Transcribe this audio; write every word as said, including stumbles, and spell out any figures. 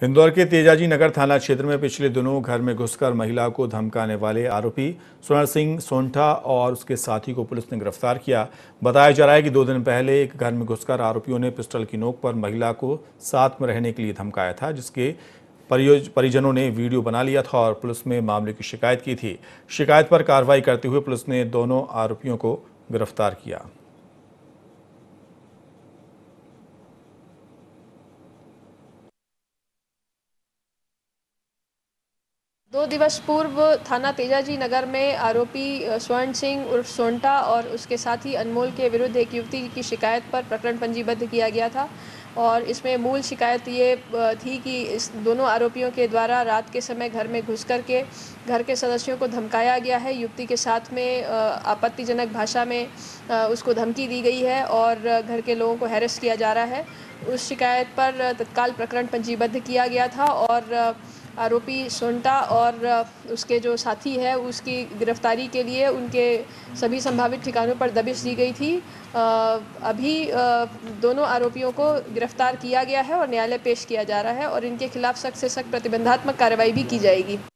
इंदौर के तेजाजी नगर थाना क्षेत्र में पिछले दिनों घर में घुसकर महिला को धमकाने वाले आरोपी स्वर्ण सिंह सोंठा और उसके साथी को पुलिस ने गिरफ्तार किया। बताया जा रहा है कि दो दिन पहले एक घर में घुसकर आरोपियों ने पिस्टल की नोक पर महिला को साथ में रहने के लिए धमकाया था, जिसके परिजनों ने वीडियो बना लिया था और पुलिस में मामले की शिकायत की थी। शिकायत पर कार्रवाई करते हुए पुलिस ने दोनों आरोपियों को गिरफ्तार किया। दो दिवस पूर्व थाना तेजाजी नगर में आरोपी स्वर्ण सिंह उर्फ सोंटा और उसके साथी अनमोल के विरुद्ध एक युवती की शिकायत पर प्रकरण पंजीबद्ध किया गया था और इसमें मूल शिकायत ये थी कि इस दोनों आरोपियों के द्वारा रात के समय घर में घुस कर के घर के सदस्यों को धमकाया गया है। युवती के साथ में आपत्तिजनक भाषा में उसको धमकी दी गई है और घर के लोगों को हैरेस किया जा रहा है। उस शिकायत पर तत्काल प्रकरण पंजीबद्ध किया गया था और आरोपी सोंटा और उसके जो साथी है उसकी गिरफ्तारी के लिए उनके सभी संभावित ठिकानों पर दबिश दी गई थी। अभी दोनों आरोपियों को गिरफ्तार किया गया है और न्यायालय पेश किया जा रहा है और इनके खिलाफ सख्त से सख्त प्रतिबंधात्मक कार्रवाई भी की जाएगी।